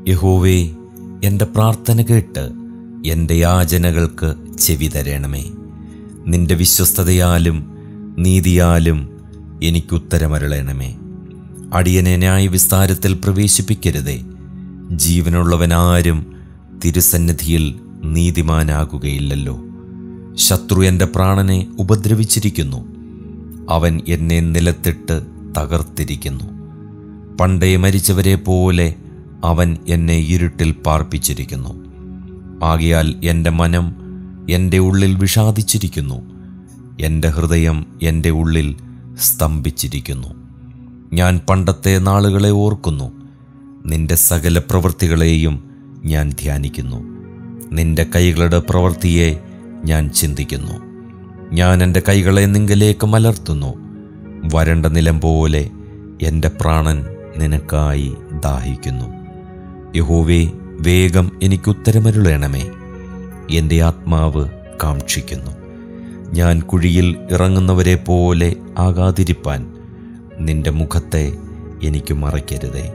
യഹോവേ, എൻ്റെ പ്രാർത്ഥന കേട്ട് എൻ്റെ യാചനകൾക്ക് ചെവി തരണമേ. നിന്റെ വിശ്വസ്തതയാലും നീതിയാലും എനിക്കുത്തരമരുളണമേ. അടിയനെ ന്യായവിസ്താരത്തിൽ പ്രവേശിപ്പിക്കരുതേ. ജീവനുള്ളവനാരും തിരുസന്നിധിയിൽ നീതിമാനാകുകയില്ലല്ലോ. ശത്രു എൻ്റെ പ്രാണനെ ഉപദ്രവിച്ചിരിക്കുന്നു. അവൻ എന്നെ നിലത്തിട്ട് തകർത്തിരിക്കുന്നു. പണ്ടേ മരിച്ചവരെ പോലെ അവൻ എന്നെ ഇരുട്ടിൽ പാർപ്പിച്ചിരിക്കുന്നു. ആകയാൽ എൻ്റെ മനം എൻ്റെ ഉള്ളിൽ വിഷാദിച്ചിരിക്കുന്നു. എൻ്റെ ഹൃദയം എൻ്റെ ഉള്ളിൽ സ്തംഭിച്ചിരിക്കുന്നു. ഞാൻ പണ്ടത്തെ നാളുകളെ ഓർക്കുന്നു. നിന്റെ സകല പ്രവൃത്തികളെയും ഞാൻ ധ്യാനിക്കുന്നു. നിന്റെ കൈകളുടെ പ്രവൃത്തിയെ ഞാൻ ചിന്തിക്കുന്നു. ഞാൻ എൻ്റെ കൈകളെ നിങ്കലേക്ക് മലർത്തുന്നു. വരണ്ട നിലം പോലെ എൻ്റെ പ്രാണൻ നിനക്കായി ദാഹിക്കുന്നു. യഹോവേ, വേഗം എനിക്കുത്തരമരുളണമേ. എൻ്റെ ആത്മാവ് കാക്ഷിക്കുന്നു. ഞാൻ കുഴിയിൽ ഇറങ്ങുന്നവരെ പോലെ ആകാതിരിപ്പാൻ നിന്റെ മുഖത്തെ എനിക്ക് മറയ്ക്കരുതേ.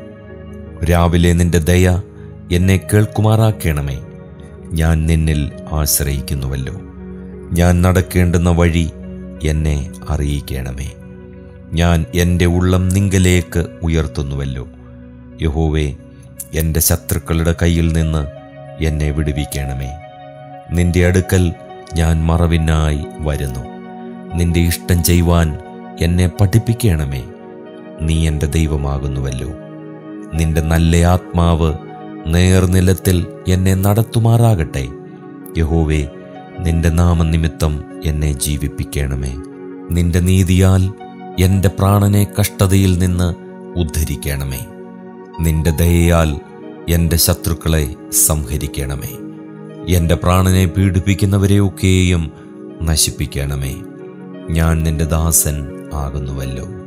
രാവിലെ നിന്റെ ദയ എന്നെ കേൾക്കുമാറാക്കണമേ. ഞാൻ നിന്നിൽ ആശ്രയിക്കുന്നുവല്ലോ. ഞാൻ നടക്കേണ്ടുന്ന വഴി എന്നെ അറിയിക്കണമേ. ഞാൻ എൻ്റെ ഉള്ളം നിങ്കലേക്ക് ഉയർത്തുന്നുവല്ലോ. യഹോവേ, എൻ്റെ ശത്രുക്കളുടെ കയ്യിൽ നിന്ന് എന്നെ വിടുവിക്കണമേ. നിന്റെ അടുക്കൽ ഞാൻ മറവിനായി വരുന്നു. നിന്റെ ഇഷ്ടം ചെയ്യുവാൻ എന്നെ പഠിപ്പിക്കണമേ. നീ എൻ്റെ ദൈവമാകുന്നുവല്ലോ. നിന്റെ നല്ല ആത്മാവ് നേർനിലത്തിൽ എന്നെ നടത്തുമാറാകട്ടെ. യഹോവേ, നിന്റെ നാമനിമിത്തം എന്നെ ജീവിപ്പിക്കണമേ. നിന്റെ നീതിയാൽ എൻ്റെ പ്രാണനെ കഷ്ടതയിൽ നിന്ന് ഉദ്ധരിക്കണമേ. നിന്റെ ദയയാൽ എൻ്റെ ശത്രുക്കളെ സംഹരിക്കണമേ. എൻ്റെ പ്രാണനെ പീഡിപ്പിക്കുന്നവരെയൊക്കെയും നശിപ്പിക്കണമേ. ഞാൻ നിന്റെ ദാസൻ ആകുന്നുവല്ലോ.